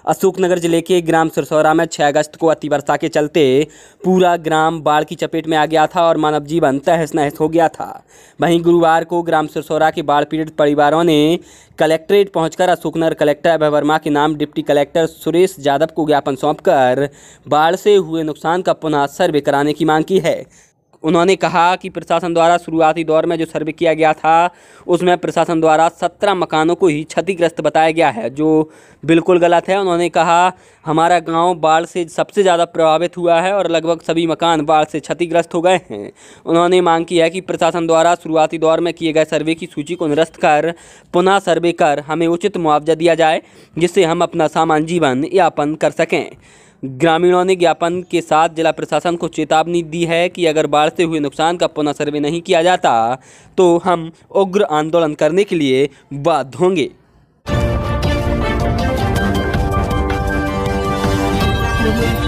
अशोकनगर जिले के ग्राम सिरसौरा में 6 अगस्त को अतिवर्षा के चलते पूरा ग्राम बाढ़ की चपेट में आ गया था और मानव जीवन तहस नहस हो गया था। वहीं गुरुवार को ग्राम सिरसौरा के बाढ़ पीड़ित परिवारों ने कलेक्ट्रेट पहुंचकर अशोकनगर कलेक्टर अभय वर्मा के नाम डिप्टी कलेक्टर सुरेश यादव को ज्ञापन सौंपकर बाढ़ से हुए नुकसान का पुनः सर्वे कराने की मांग की है। उन्होंने कहा कि प्रशासन द्वारा शुरुआती दौर में जो सर्वे किया गया था उसमें प्रशासन द्वारा 17 मकानों को ही क्षतिग्रस्त बताया गया है, जो बिल्कुल गलत है। उन्होंने कहा हमारा गांव बाढ़ से सबसे ज़्यादा प्रभावित हुआ है और लगभग सभी मकान बाढ़ से क्षतिग्रस्त हो गए हैं। उन्होंने मांग की है कि प्रशासन द्वारा शुरुआती दौर में किए गए सर्वे की सूची को निरस्त कर पुनः सर्वे कर हमें उचित मुआवजा दिया जाए, जिससे हम अपना सामान्य जीवन यापन कर सकें। ग्रामीणों ने ज्ञापन के साथ जिला प्रशासन को चेतावनी दी है कि अगर बाढ़ से हुए नुकसान का पुनः सर्वे नहीं किया जाता तो हम उग्र आंदोलन करने के लिए बाध्य होंगे।